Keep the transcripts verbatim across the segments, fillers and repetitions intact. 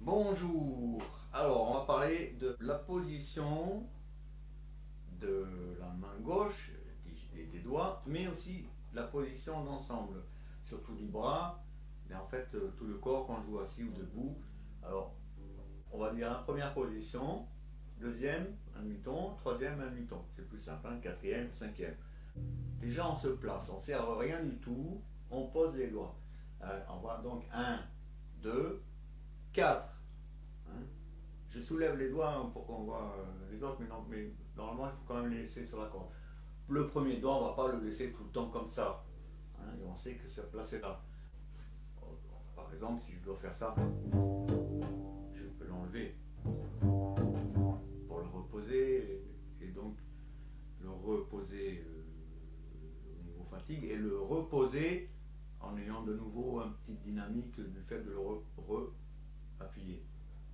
Bonjour. Alors, on va parler de la position de la main gauche et des doigts, mais aussi la position d'ensemble, surtout du bras, mais en fait tout le corps quand je joue assis ou debout. Alors, on va dire la première position, deuxième, un demi-ton, troisième, un demi-ton. C'est plus simple, hein, quatrième, cinquième. Déjà, on se place, on ne sert à rien du tout, on pose les doigts. Euh, on va donc un, deux, quatre. Hein. Je soulève les doigts hein, pour qu'on voit euh, les autres, mais, non, mais normalement il faut quand même les laisser sur la corde. Le premier doigt, on ne va pas le laisser tout le temps comme ça. Hein, et on sait que c'est placé là. Par exemple, si je dois faire ça, je peux l'enlever pour le reposer et, et donc le reposer euh, au niveau fatigue et le reposer en ayant de nouveau une petite dynamique du fait de le re-appuyer.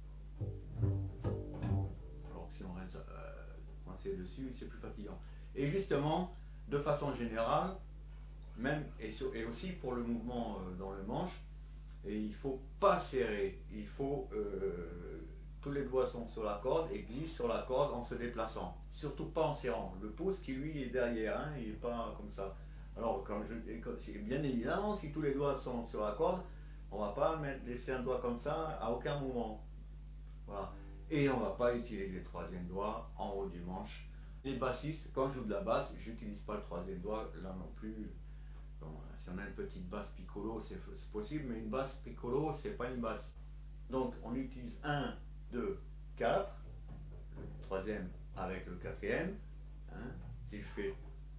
Alors que si on reste euh, coincé dessus, c'est plus fatigant. Et justement, de façon générale, même et, et aussi pour le mouvement euh, dans le manche, et il ne faut pas serrer, il faut euh, tous les doigts sont sur la corde et glissent sur la corde en se déplaçant, surtout pas en serrant. Le pouce qui lui est derrière, hein, il n'est pas comme ça. Alors quand je, bien évidemment, si tous les doigts sont sur la corde, on ne va pas mettre, laisser un doigt comme ça à aucun moment. Voilà. Et on ne va pas utiliser le troisième doigt en haut du manche. Les bassistes, quand je joue de la basse, je n'utilise pas le troisième doigt là non plus. Bon, si on a une petite basse piccolo, c'est possible, mais une basse piccolo, c'est pas une basse. Donc on utilise un, deux, quatre, le troisième avec le quatrième. Hein, si je fais.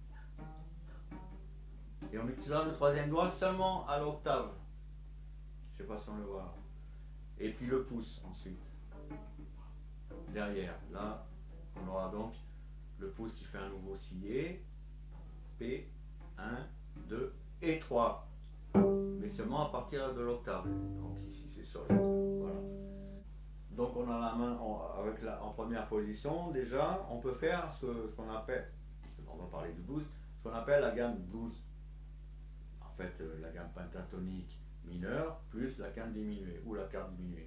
Et on utilisera le troisième doigt seulement à l'octave. Je ne sais pas si on le voit. Et puis le pouce ensuite. Derrière, là, on aura donc le pouce qui fait un nouveau sillet. P, un, deux et trois. Mais seulement à partir de l'octave. Donc ici c'est sol. Voilà. Donc on a la main en, avec la, en première position. Déjà, on peut faire ce, ce qu'on appelle, on va parler du blues, ce qu'on appelle la gamme blues. En fait, euh, la gamme pentatonique mineure plus la quinte diminuée ou la quarte diminuée.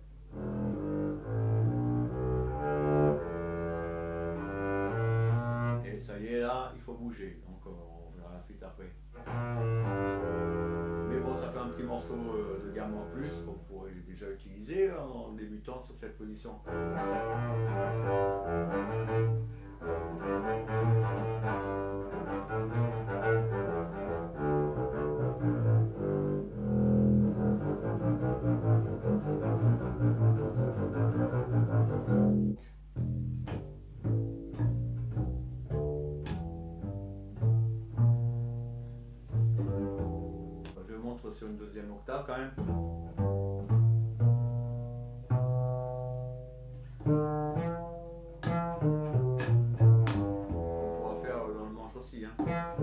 Et ça y est, là, il faut bouger. Donc on verra la suite après. Mais bon, ça fait un petit morceau de gamme en plus qu'on pourrait déjà utiliser en débutant sur cette position. Je montre sur une deuxième octave quand même. On pourra faire dans le manche aussi. Hein.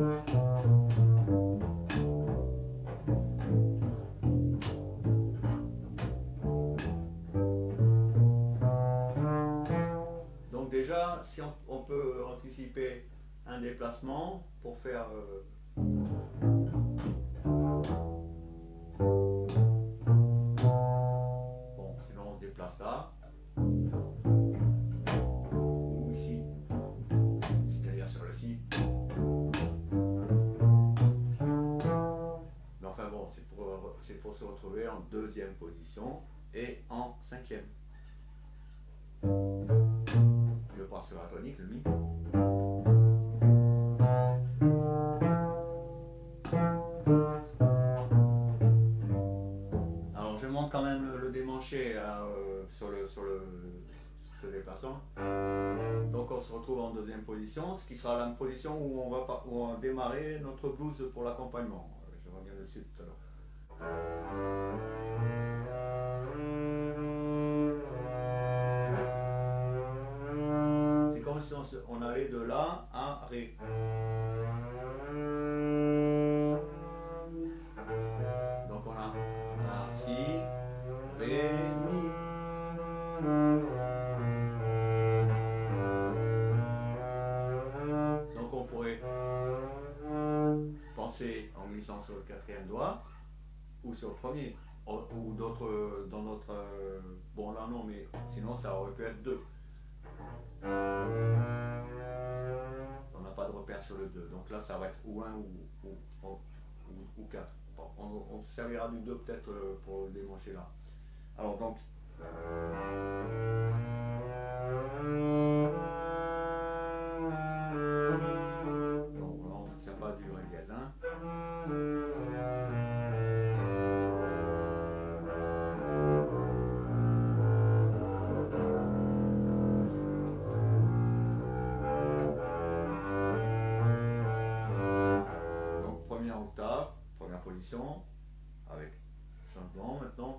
Donc déjà, si on, on peut anticiper un déplacement pour faire... Euh, bon, sinon on se déplace là. Ou ici. C'est-à-dire sur le si. Mais enfin bon, c'est pour, c'est pour se retrouver en deuxième position et en cinquième. Je passe sur la tonique, le mi. Alors je monte quand même le, le démanché euh, sur le sur le ce déplaçant. Donc on se retrouve en deuxième position, ce qui sera la position où on va où on va démarrer notre blues pour l'accompagnement. Je reviens dessus tout à l'heure. C'est comme si on, se, on allait de là à ré. Donc on a, on a si, ré, mi. Donc on pourrait penser en glissant sur le quatrième doigt ou sur le premier. ou d'autres dans notre... Euh, bon là non, mais sinon ça aurait pu être deux. On n'a pas de repère sur le deux, donc là ça va être ou un ou, ou, ou, ou quatre. Bon, on, on servira du deux peut-être euh, pour le démancher là. Alors donc... Donc là on ne sert pas du régazin. Octave, première position, avec changement maintenant.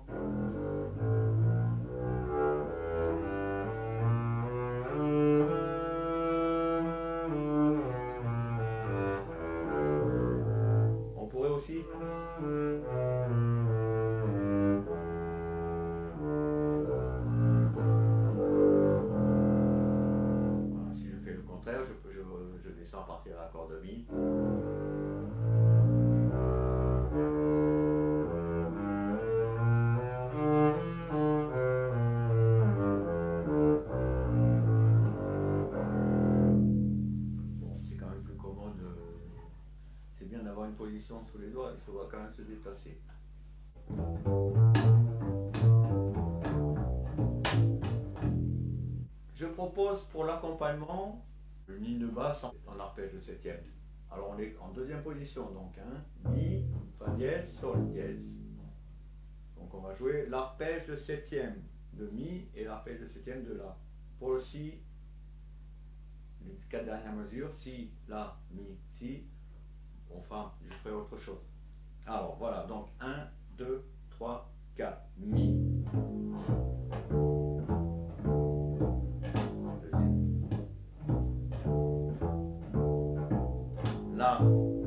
On pourrait aussi voilà, si je fais le contraire, je, peux, je, je descends à partir de l'accord de mi. C'est bien d'avoir une position sous les doigts, il faudra quand même se déplacer. Je propose pour l'accompagnement une ligne de basse en arpège de septième. Alors on est en deuxième position, donc hein, mi, fa dièse, sol dièse. Donc on va jouer l'arpège de septième de mi et l'arpège de septième de la. Pour le si, les quatre dernières mesures, si, la, mi, si. On fera, je ferai autre chose. Alors voilà, donc un, deux, trois, quatre, mi. La.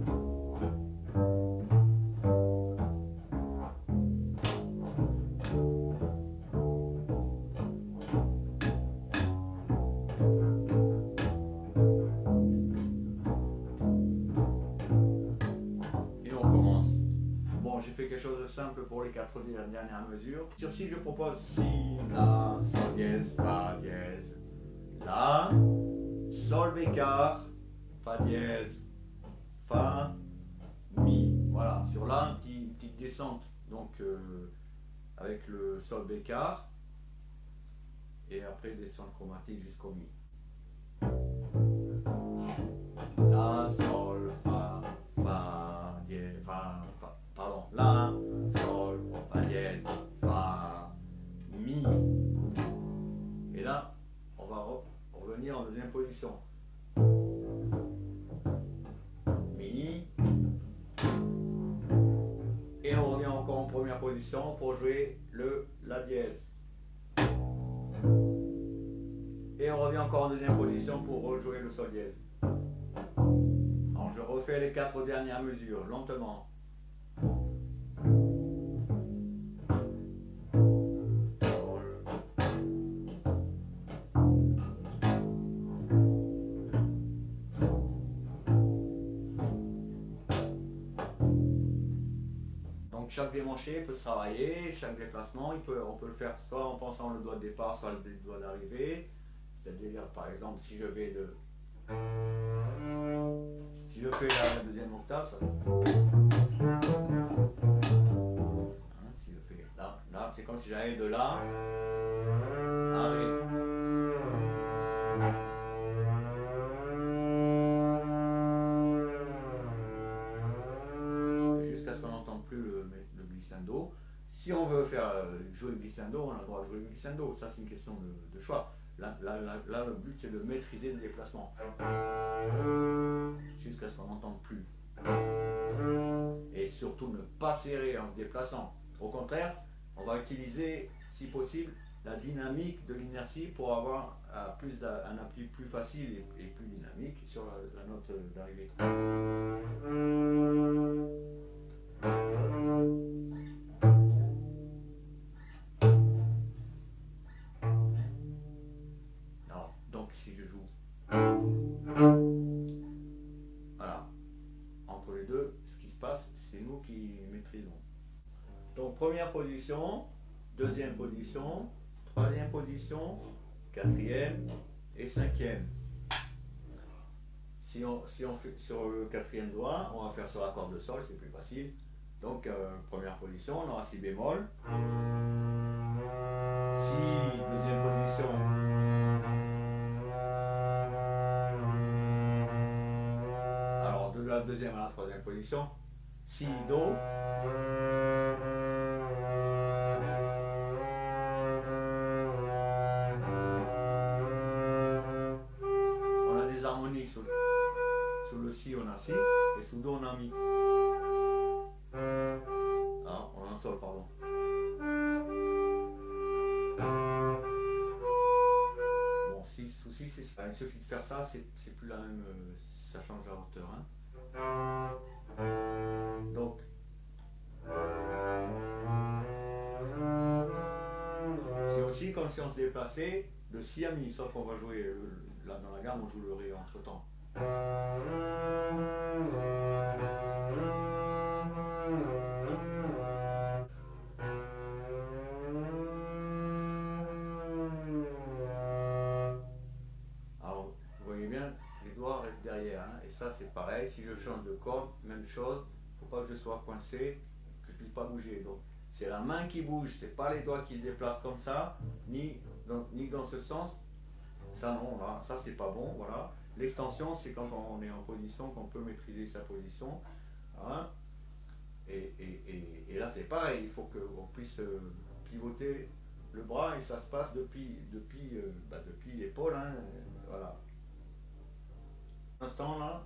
J'ai fait quelque chose de simple pour les quatre dernières mesures. Sur si je propose si, la, sol dièse, fa dièse, la, sol bécard, fa dièse, fa, mi. Voilà, sur la, une petite, petite descente, donc euh, avec le sol bécard, et après descente chromatique jusqu'au mi. La, sol, fa, fa, dièse, fa, fa. Pardon, la, sol, fa dièse, fa, mi. Et là, on va re revenir en deuxième position. Mi. Et on revient encore en première position pour jouer le la dièse. Et on revient encore en deuxième position pour rejouer le sol dièse. Alors je refais les quatre dernières mesures lentement. Donc chaque démanché peut se travailler, chaque déplacement, il peut, on peut le faire soit en pensant le doigt de départ, soit le doigt d'arrivée. C'est-à-dire par exemple si je vais de... Si je fais la deuxième octave, ça... Hein, si je fais là, là c'est comme si j'allais de là à ré. Jusqu'à ce qu'on n'entende plus le, le glissando. Si on veut faire jouer le glissando, on a le droit de jouer le glissando. Ça c'est une question de, de choix. Là, là, là, là, le but c'est de maîtriser le déplacement jusqu'à ce qu'on n'entende plus. Et surtout ne pas serrer en se déplaçant. Au contraire, on va utiliser, si possible, la dynamique de l'inertie pour avoir uh, plus un appui plus facile et, et plus dynamique sur la, la note d'arrivée. Si je joue, voilà, entre les deux, ce qui se passe, c'est nous qui maîtrisons. Donc première position, deuxième position, troisième position, quatrième et cinquième. Si on, si on fait sur le quatrième doigt, on va faire sur la corde de sol, c'est plus facile. Donc euh, première position, on aura si bémol. Si, deuxième position. Alors de la deuxième à la troisième position, si, do. On a des harmoniques sous, sous le si, on a si, et sous do, on a mi. Ah, on a un sol, pardon. Bon, si, sous si, c'est ça. Il suffit de faire ça, c'est plus la même, euh, ça change la hauteur. Hein. Donc, c'est aussi comme si on se déplaçait de si à mi, sauf qu'on va jouer, euh, là dans la gamme, on joue le ré entre temps. Alors, vous voyez bien, les doigts restent derrière, hein, et ça c'est pareil, si je change de corde, même chose, il ne faut pas que je sois coincé, que je ne puisse pas bouger. Donc, c'est la main qui bouge, c'est pas les doigts qui se déplacent comme ça, ni dans, ni dans ce sens. Ça non, là, ça c'est pas bon, voilà. L'extension, c'est quand on est en position qu'on peut maîtriser sa position. Hein. Et, et, et, et là c'est pareil, il faut qu'on puisse euh, pivoter le bras et ça se passe depuis, depuis, euh, bah, depuis l'épaule. Hein, voilà. L'instant là,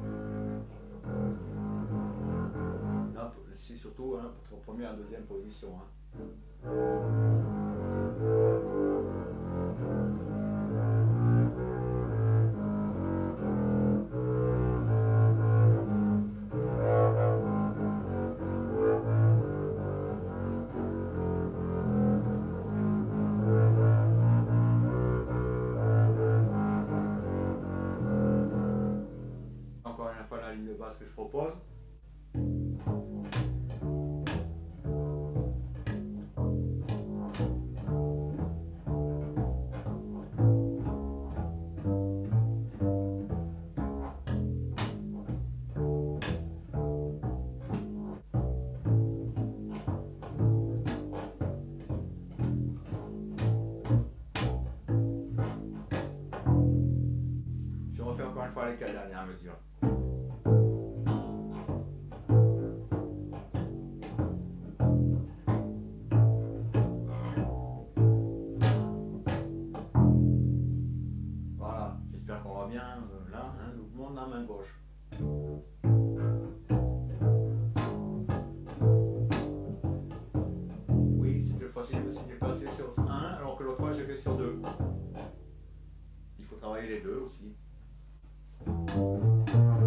là c'est surtout hein, pour première et deuxième position. Hein. Encore une fois la ligne de basse que je propose. Je refais encore une fois les quatre dernières mesures. Voilà, j'espère qu'on va bien euh, là, hein, le mouvement de la main gauche. Oui, cette fois-ci je me suis déplacé sur un, alors que l'autre fois j'ai fait sur deux. Il faut travailler les deux aussi.